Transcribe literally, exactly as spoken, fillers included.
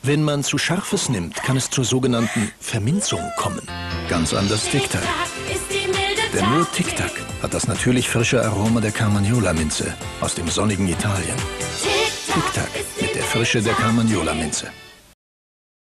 Wenn man zu Scharfes nimmt, kann es zur sogenannten Verminzung kommen. Ganz anders Tic-Tac. Denn nur Tic-Tac hat das natürlich frische Aroma der Carmagnola-Minze aus dem sonnigen Italien. Tic-Tac mit der Frische der Carmagnola-Minze.